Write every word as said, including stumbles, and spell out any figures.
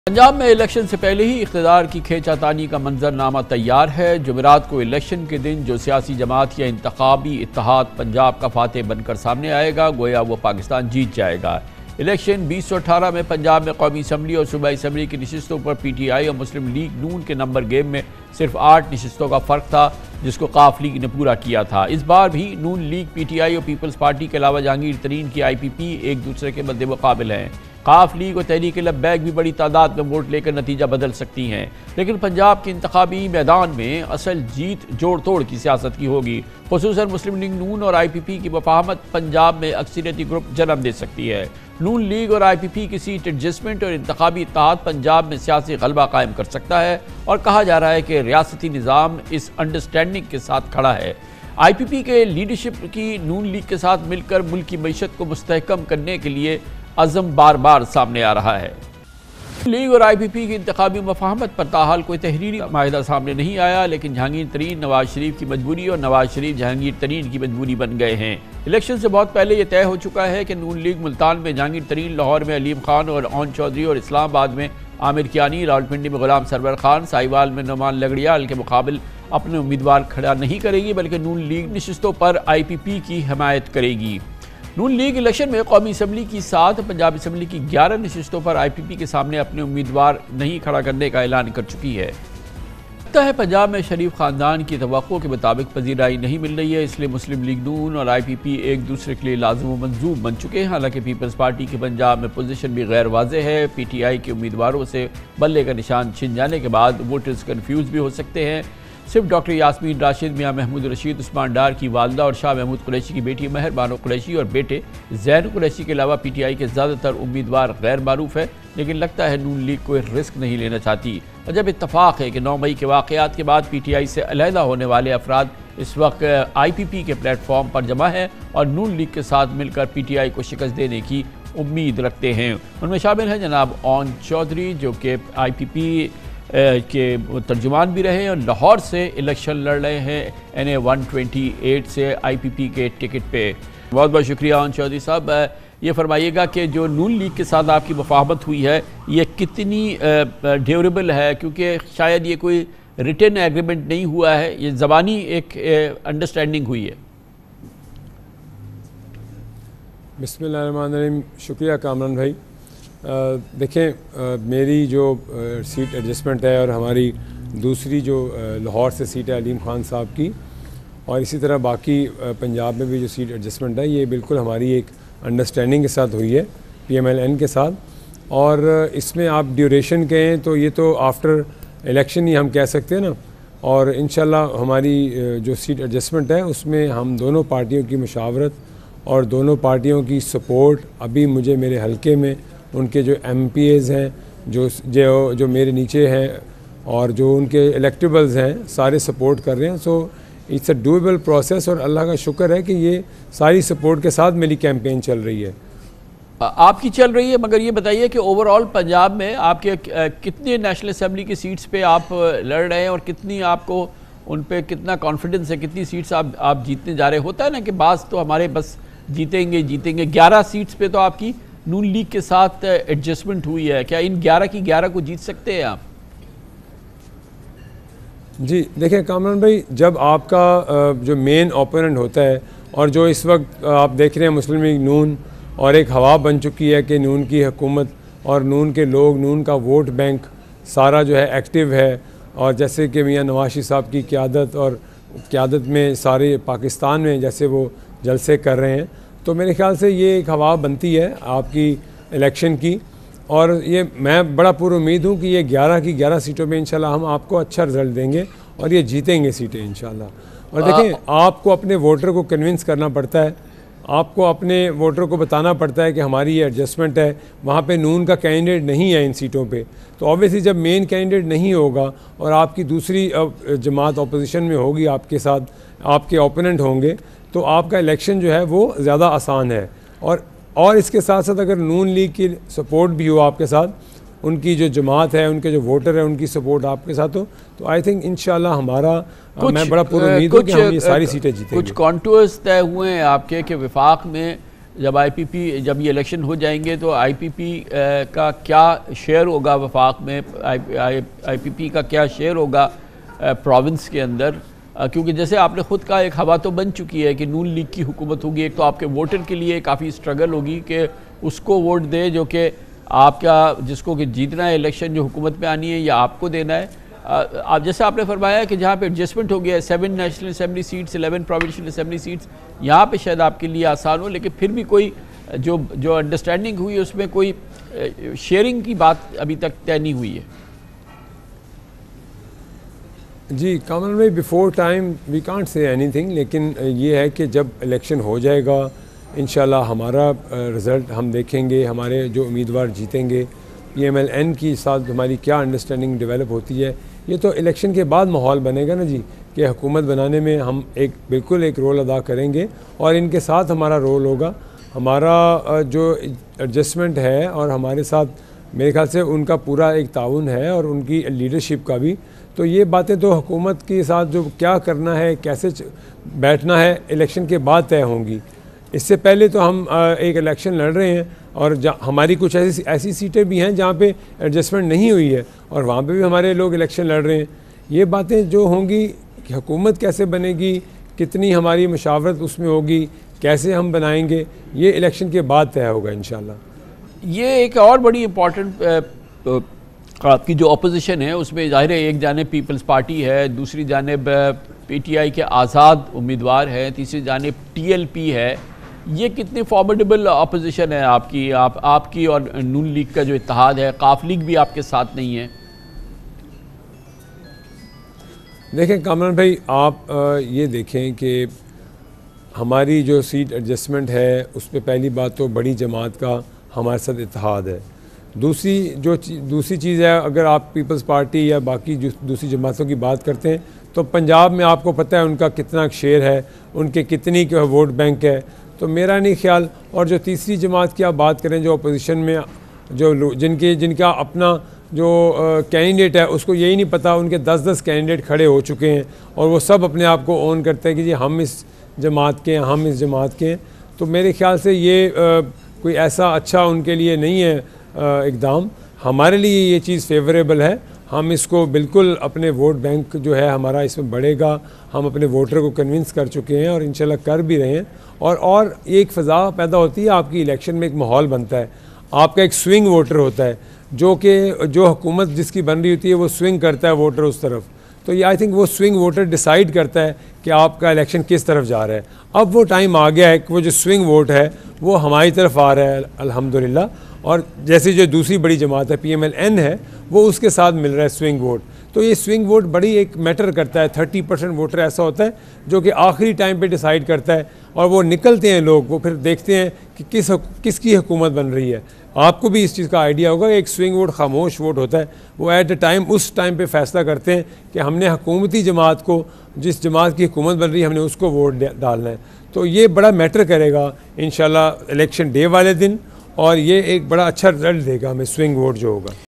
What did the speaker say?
पंजाब में इलेक्शन से पहले ही इक़्तिदार की खींचातानी का मंजरनामा तैयार है। जुमेरात को इलेक्शन के दिन जो सियासी जमात या इंतखाबी इत्तेहाद पंजाब का फातेह बनकर सामने आएगा, गोया वो पाकिस्तान जीत जाएगा। इलेक्शन बीस सौ अठारह में पंजाब में कौमी असम्बली और सूबाई असम्बली की नशिस्तों पर पी टी आई और मुस्लिम लीग नून के नंबर गेम में सिर्फ आठ नशिस्तों का फ़र्क था, जिसको काफ लीग ने पूरा किया था। इस बार भी Noon league, P T I और पीपल्स पार्टी के अलावा जहांगीर तरीन की आई पी पी एक दूसरे के मद्दे मुकाबिल हैं। काफ लीग और तहरीक लब्बैक भी बड़ी तादाद में वोट लेकर नतीजा बदल सकती हैं, लेकिन पंजाब के इंतखाबी मैदान में असल जीत जोड़ तोड़ की सियासत की होगी। खुसूसन मुस्लिम लीग नून और आई पी पी की मुफाहमत पंजाब में अक्सरियती ग्रुप जन्म दे सकती है। नून लीग और आई पी पी की सीट एडजस्टमेंट और इंतखाबी इत्तेहाद पंजाब में सियासी गलबा कायम कर सकता है, और कहा जा रहा है कि रियासती निज़ाम इस अंडरस्टैंडिंग के साथ खड़ा है। आई पी पी के लीडरशिप की नून लीग के साथ मिलकर मुल्क की मईशत को मुस्तहकम करने के लिए अज़म बार बार सामने आ रहा है। लीग और आई पी पी की इंतखाबी मुफाहमत पर ताहाल कोई तहरीरी माहिदा सामने नहीं आया, लेकिन जहांगीर तरीन नवाज शरीफ की मजबूरी और नवाज शरीफ जहांगीर तरीन की मजबूरी बन गए हैं। इलेक्शन से बहुत पहले यह तय हो चुका है कि नून लीग मुल्तान में जहांगीर तरीन, लाहौर में अलीम खान और ओन चौधरी और इस्लामाबाद में आमिर कियानी, रावलपिंडी में गुलाम सरवर खान, साहिवाल में नुमान लगड़ियाल के मुकाबले अपने उम्मीदवार खड़ा नहीं करेगी, बल्कि नून लीग नशिस्तों पर आई पी पी की हिमायत करेगी। नून लीग इलेक्शन में कौमी असम्बली की सात, पंजाब असम्बली की ग्यारह नशिस्तों पर आई पी पी के सामने अपने उम्मीदवार नहीं खड़ा करने का ऐलान कर चुकी है। लगता है पंजाब में शरीफ खानदान की तवक्को के मुताबिक पजीराई नहीं मिल रही है, इसलिए मुस्लिम लीग नून और आई पी पी एक दूसरे के लिए लाज़िम व मंजूब बन चुके हैं। हालांकि पीपल्स पार्टी की पंजाब में पोजीशन भी गैर वाज़ेह है। पी टी आई के उम्मीदवारों से बल्ले का निशान छिन जाने के बाद वोटर्स कन्फ्यूज भी हो सकते हैं। सिर्फ डॉक्टर यास्मीन राशिद, मियाँ महमूद रशीद उस्मान डार की वालदा और शाह महमूद कुरैशी की बेटी महर बानो कुरैशी और बेटे जैन कुरैशी के अलावा पी टी आई के ज़्यादातर उम्मीदवार गैर मारूफ है, लेकिन लगता है नून लीग कोई रिस्क नहीं लेना चाहती। और जब इत्तफाक है कि नौ मई के वाक़यात के बाद पी टी आई से अलहदा होने वाले अफराद इस वक्त आई पी पी के प्लेटफॉर्म पर जमा है और नून लीग के साथ मिलकर पी टी आई को शिकस्त देने की उम्मीद रखते हैं। उनमें शामिल हैं जनाब ओन चौधरी, जो कि आई पी पी के तर्जुमान भी रहे और लाहौर से इलेक्शन लड़ रहे हैं N A one twenty eight से आई पी पी के टिकट पे। बहुत बहुत शुक्रिया ओन चौधरी साहब। ये फरमाइएगा कि जो नून लीग के साथ आपकी मुफाहमत हुई है, ये कितनी ड्यूरेबल है, क्योंकि शायद ये कोई रिटन एग्रीमेंट नहीं हुआ है, ये ज़बानी एक अंडरस्टैंडिंग हुई है। बिस्मिल्लाहिर्रहमानिर्रहीम। शुक्रिया कामरान भाई। देखें, मेरी जो आ, सीट एडजस्टमेंट है और हमारी दूसरी जो लाहौर से सीट है अलीम खान साहब की, और इसी तरह बाकी आ, पंजाब में भी जो सीट एडजस्टमेंट है, ये बिल्कुल हमारी एक अंडरस्टैंडिंग के साथ हुई है पी एम एल एन के साथ। और इसमें आप ड्यूरेशन कहें तो ये तो आफ्टर इलेक्शन ही हम कह सकते हैं ना। और इंशाल्लाह हमारी जो सीट एडजस्टमेंट है उसमें हम दोनों पार्टियों की मुशावरत और दोनों पार्टियों की सपोर्ट, अभी मुझे मेरे हलके में उनके जो एम पी एज़ हैं, जो जो जो मेरे नीचे हैं और जो उनके इलेक्टेबल्स हैं, सारे सपोर्ट कर रहे हैं। So it's a doable process और अल्लाह का शुक्र है कि ये सारी सपोर्ट के साथ मेरी कैंपेन चल रही है। आपकी चल रही है, मगर ये बताइए कि ओवरऑल पंजाब में आपके कितने नेशनल असम्बली की सीट्स पे आप लड़ रहे हैं और कितनी आपको उन पे कितना कॉन्फिडेंस है, कितनी सीट्स आप आप जीतने जा रहे? होता है ना कि बास तो हमारे बस जीतेंगे जीतेंगे। ग्यारह सीट्स पे तो आपकी नून लीग के साथ एडजस्टमेंट हुई है, क्या इन ग्यारह की ग्यारह को जीत सकते हैं आप? जी देखिए कामरान भाई, जब आपका जो मेन ओपोनेंट होता है और जो इस वक्त आप देख रहे हैं मुस्लिम लीग नून, और एक हवा बन चुकी है कि नून की हुकूमत और नून के लोग, नून का वोट बैंक सारा जो है एक्टिव है, और जैसे कि मियाँ नवाज शरीफ साहब की क़यादत और क़यादत में सारे पाकिस्तान में जैसे वो जलसे कर रहे हैं, तो मेरे ख्याल से ये एक हवा बनती है आपकी इलेक्शन की। और ये मैं बड़ा पूरी उम्मीद हूँ कि ये ग्यारह की ग्यारह सीटों में इंशाल्लाह हम आपको अच्छा रिजल्ट देंगे और ये जीतेंगे सीटें इंशाल्लाह। और देखें, आपको अपने वोटर को कन्विंस करना पड़ता है, आपको अपने वोटर को बताना पड़ता है कि हमारी ये एडजस्टमेंट है, वहाँ पे नून का कैंडिडेट नहीं है इन सीटों पे। तो ऑब्वियसली जब मेन कैंडिडेट नहीं होगा और आपकी दूसरी जमात अपोजिशन में होगी, आपके साथ आपके ओपोनेंट होंगे, तो आपका इलेक्शन जो है वो ज़्यादा आसान है। और और इसके साथ साथ अगर नून लीग की सपोर्ट भी हो आपके साथ, उनकी जो जमात है, उनके जो वोटर है, उनकी सपोर्ट आपके साथ हो, तो आई थिंक इंशाल्लाह हमारा, मैं बड़ा पूरी उम्मीद हूँ कि हम ये सारी सीटें जीतेंगे। कुछ कॉन्टूर्स तय हुए हैं आपके कि विफाक में जब आईपीपी जब ये इलेक्शन हो जाएंगे तो आईपीपी का क्या शेयर होगा वफाक में, आईपीपी का क्या शेयर होगा प्रोविंस के अंदर, क्योंकि जैसे आपने ख़ुद कहा एक हवा तो बन चुकी है कि नून लीग की हुकूमत होगी। एक तो आपके वोटर के लिए काफ़ी स्ट्रगल होगी कि उसको वोट दे जो कि आपका जिसको कि जीतना है इलेक्शन, जो हुकूमत में आनी है या आपको देना है। आप जैसे आपने फरमाया कि जहाँ पे एडजस्टमेंट हो गया है, seven national assembly seats, eleven provincial assembly seats, यहाँ पे शायद आपके लिए आसान हो, लेकिन फिर भी कोई जो जो अंडरस्टैंडिंग हुई है उसमें कोई शेयरिंग की बात अभी तक तय नहीं हुई है। जी कामन भाई, before time we can't say anything, लेकिन ये है कि जब इलेक्शन हो जाएगा इंशाल्लाह हमारा रिज़ल्ट हम देखेंगे, हमारे जो उम्मीदवार जीतेंगे, पी एम एल एन की साथ हमारी क्या अंडरस्टैंडिंग डेवलप होती है, ये तो इलेक्शन के बाद माहौल बनेगा ना जी, कि हुकूमत बनाने में हम एक बिल्कुल एक रोल अदा करेंगे और इनके साथ हमारा रोल होगा। हमारा जो एडजस्टमेंट है और हमारे साथ मेरे ख्याल से उनका पूरा एक ताउन है और उनकी लीडरशिप का भी, तो ये बातें तो हुकूमत के साथ जो क्या करना है, कैसे बैठना है, इलेक्शन के बाद तय होंगी। इससे पहले तो हम एक इलेक्शन लड़ रहे हैं और हमारी कुछ ऐसी ऐसी सीटें भी हैं जहाँ पे एडजस्टमेंट नहीं हुई है और वहाँ पे भी हमारे लोग इलेक्शन लड़ रहे हैं। ये बातें जो होंगी कि हुकूमत कैसे बनेगी, कितनी हमारी मशावरत उसमें होगी, कैसे हम बनाएंगे, ये इलेक्शन के बाद तय होगा इंशाल्लाह। ये एक और बड़ी इम्पॉर्टेंट आपकी जो अपोजिशन है उसमें ज़ाहिर है एक जानिब पीपल्स पार्टी है, दूसरी जानिब पीटीआई के आज़ाद उम्मीदवार हैं, तीसरी जानिब टीएलपी है। ये कितनी फॉर्मिडेबल अपोजिशन है आपकी आप आपकी और नून लीग का जो इत्तेहाद है, काफ लीग भी आपके साथ नहीं है। देखें कामरान भाई, आप आ, ये देखें कि हमारी जो सीट एडजस्टमेंट है उस पर पहली बात तो बड़ी जमात का हमारे साथ इत्तेहाद है। दूसरी जो ची, दूसरी चीज़ है, अगर आप पीपल्स पार्टी या बाकी जो दूसरी जमातों की बात करते हैं तो पंजाब में आपको पता है उनका कितना शेयर है, उनके कितनी के वोट बैंक है, तो मेरा नहीं ख्याल। और जो तीसरी जमात की आप बात करें जो अपोजिशन में जो जिनके जिनका अपना जो कैंडिडेट है उसको यही नहीं पता, उनके दस दस कैंडिडेट खड़े हो चुके हैं और वो सब अपने आप को ओन करते हैं कि जी हम इस जमात के हैं, हम इस जमात के हैं। तो मेरे ख्याल से ये आ, कोई ऐसा अच्छा उनके लिए नहीं है इकदाम। हमारे लिए ये चीज़ फेवरेबल है, हम इसको बिल्कुल अपने वोट बैंक जो है हमारा इसमें बढ़ेगा। हम अपने वोटर को कन्विंस कर चुके हैं और इंशाल्लाह कर भी रहे हैं। और और एक फ़ज़ा पैदा होती है, आपकी इलेक्शन में एक माहौल बनता है, आपका एक स्विंग वोटर होता है जो कि जो हुकूमत जिसकी बन रही होती है वो स्विंग करता है वोटर उस तरफ। तो ये आई थिंक वो स्विंग वोटर डिसाइड करता है कि आपका इलेक्शन किस तरफ जा रहा है। अब वो टाइम आ गया है कि वो जो स्विंग वोट है वो हमारी तरफ आ रहा है अल्हम्दुलिल्लाह। और जैसे जो दूसरी बड़ी जमात है पी एम एल एन है वो उसके साथ मिल रहा है स्विंग वोट। तो ये स्विंग वोट बड़ी एक मैटर करता है। थर्टी परसेंट वोटर ऐसा होता है जो कि आखिरी टाइम पे डिसाइड करता है और वो निकलते हैं लोग, वो फिर देखते हैं कि किस किसकी हुकूमत बन रही है। आपको भी इस चीज़ का आइडिया होगा, एक स्विंग वोट खामोश वोट होता है, वो एट द टाइम उस टाइम पे फैसला करते हैं कि हमने हुकूमती जमात को, जिस जमात की हुकूमत बन रही है, हमने उसको वोट डालना है। तो ये बड़ा मैटर करेगा इंशाल्लाह इलेक्शन डे वाले दिन और ये एक बड़ा अच्छा रिजल्ट देगा हमें स्विंग वोट जो होगा।